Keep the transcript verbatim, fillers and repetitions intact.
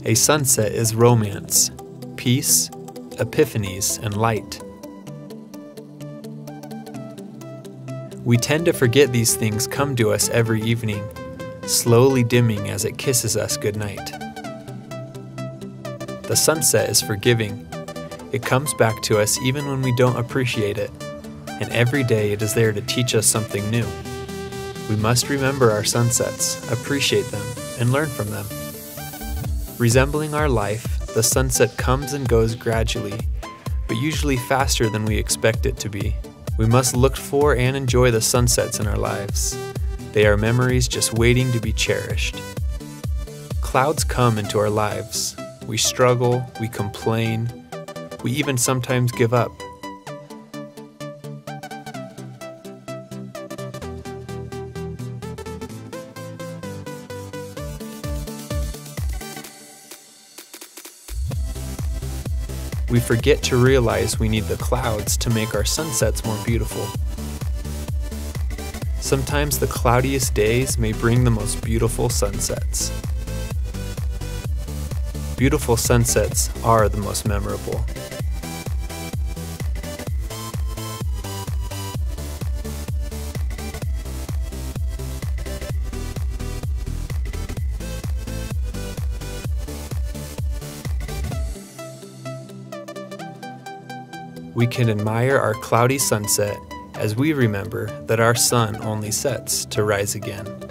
A sunset is romance, peace, epiphanies, and light. We tend to forget these things come to us every evening, slowly dimming as it kisses us goodnight. The sunset is forgiving. It comes back to us even when we don't appreciate it, and every day it is there to teach us something new. We must remember our sunsets, appreciate them, and learn from them. Resembling our life, the sunset comes and goes gradually, but usually faster than we expect it to be. We must look for and enjoy the sunsets in our lives. They are memories just waiting to be cherished. Clouds come into our lives. We struggle, we complain, we even sometimes give up. We forget to realize we need the clouds to make our sunsets more beautiful. Sometimes the cloudiest days may bring the most beautiful sunsets. Beautiful sunsets are the most memorable. We can admire our cloudy sunset as we remember that our sun only sets to rise again.